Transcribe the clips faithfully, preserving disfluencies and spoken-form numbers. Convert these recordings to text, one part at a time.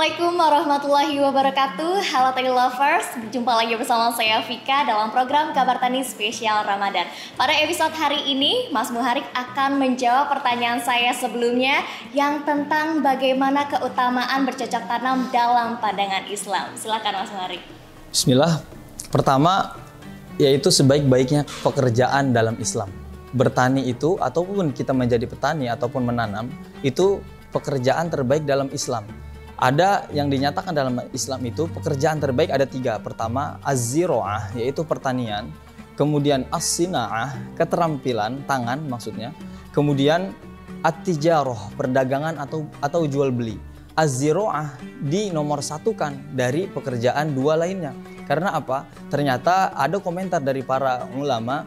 Assalamualaikum warahmatullahi wabarakatuh. Halo Tani Lovers, berjumpa lagi bersama saya Vika dalam program Kabar Tani Spesial Ramadan. Pada episode hari ini, Mas Muharik akan menjawab pertanyaan saya sebelumnya yang tentang bagaimana keutamaan bercocok tanam dalam pandangan Islam. Silakan Mas Muharik. Bismillah. Pertama, yaitu sebaik-baiknya pekerjaan dalam Islam. Bertani itu, ataupun kita menjadi petani ataupun menanam, itu pekerjaan terbaik dalam Islam. Ada yang dinyatakan dalam Islam itu pekerjaan terbaik ada tiga. Pertama, az-ziro'ah, yaitu pertanian. Kemudian as-sina'ah, keterampilan tangan maksudnya. Kemudian at-tijaroh, perdagangan atau atau jual beli. Az-ziro'ah di nomor satukan dari pekerjaan dua lainnya. Karena apa? Ternyata ada komentar dari para ulama,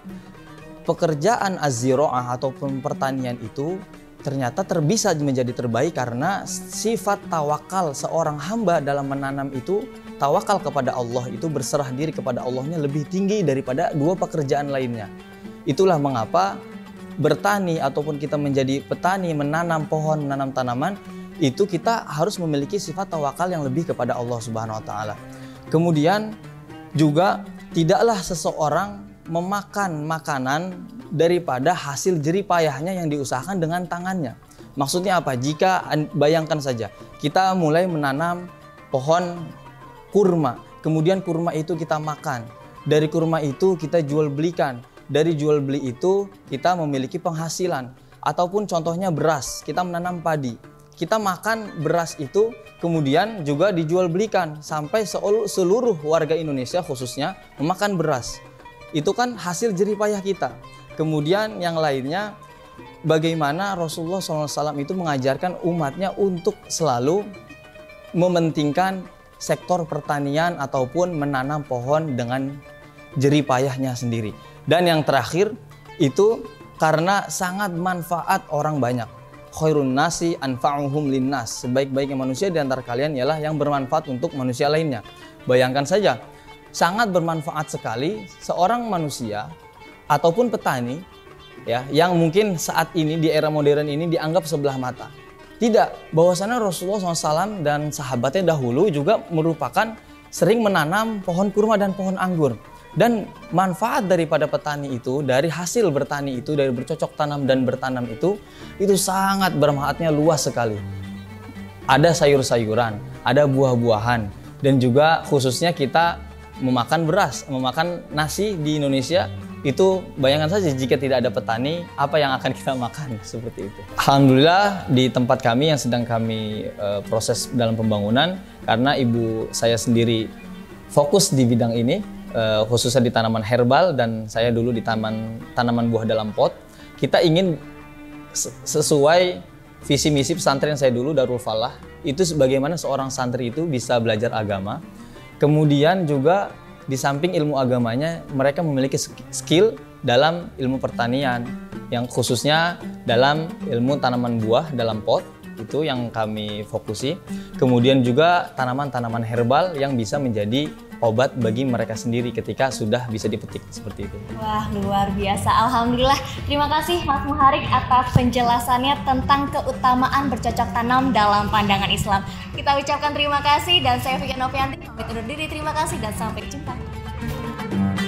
pekerjaan az-ziro'ah ataupun pertanian itu ternyata terbisa menjadi terbaik karena sifat tawakal seorang hamba dalam menanam itu, tawakal kepada Allah itu, berserah diri kepada Allahnya lebih tinggi daripada dua pekerjaan lainnya. Itulah mengapa bertani ataupun kita menjadi petani, menanam pohon, menanam tanaman, itu kita harus memiliki sifat tawakal yang lebih kepada Allah Subhanahu wa taala. Kemudian juga tidaklah seseorang memakan makanan daripada hasil jerih payahnya yang diusahakan dengan tangannya. Maksudnya apa? Jika bayangkan saja kita mulai menanam pohon kurma, kemudian kurma itu kita makan, dari kurma itu kita jual belikan, dari jual beli itu kita memiliki penghasilan. Ataupun contohnya beras, kita menanam padi, kita makan beras itu kemudian juga dijual belikan sampai seluruh warga Indonesia khususnya memakan beras. Itu kan hasil jerih payah kita. Kemudian yang lainnya, bagaimana Rasulullah shallallahu alaihi wasallam itu mengajarkan umatnya untuk selalu mementingkan sektor pertanian ataupun menanam pohon dengan jerih payahnya sendiri. Dan yang terakhir itu karena sangat manfaat orang banyak. Khairun nasi anfa'uhum linnas. Sebaik-baiknya manusia di antara kalian ialah yang bermanfaat untuk manusia lainnya. Bayangkan saja, sangat bermanfaat sekali seorang manusia ataupun petani ya, yang mungkin saat ini di era modern ini dianggap sebelah mata. Tidak, bahwasanya Rasulullah shallallahu alaihi wasallam dan sahabatnya dahulu juga merupakan sering menanam pohon kurma dan pohon anggur. Dan manfaat daripada petani itu, dari hasil bertani itu, dari bercocok tanam dan bertanam itu, itu sangat bermanfaatnya luas sekali. Ada sayur-sayuran, ada buah-buahan, dan juga khususnya kita memakan beras, memakan nasi di Indonesia, itu bayangkan saja jika tidak ada petani, apa yang akan kita makan, seperti itu. Alhamdulillah di tempat kami yang sedang kami uh, proses dalam pembangunan, karena ibu saya sendiri fokus di bidang ini, uh, khususnya di tanaman herbal, dan saya dulu di taman tanaman buah dalam pot. Kita ingin sesuai visi misi pesantren saya dulu, Darul Falah, itu bagaimana seorang santri itu bisa belajar agama. Kemudian juga di samping ilmu agamanya, mereka memiliki skill dalam ilmu pertanian, yang khususnya dalam ilmu tanaman buah dalam pot, itu yang kami fokusi. Kemudian juga tanaman-tanaman herbal yang bisa menjadi obat bagi mereka sendiri ketika sudah bisa dipetik, seperti itu. Wah, luar biasa. Alhamdulillah. Terima kasih Mas Muharik atas penjelasannya tentang keutamaan bercocok tanam dalam pandangan Islam. Kita ucapkan terima kasih dan saya Vika Novianti pamit undur diri. Terima kasih dan sampai jumpa.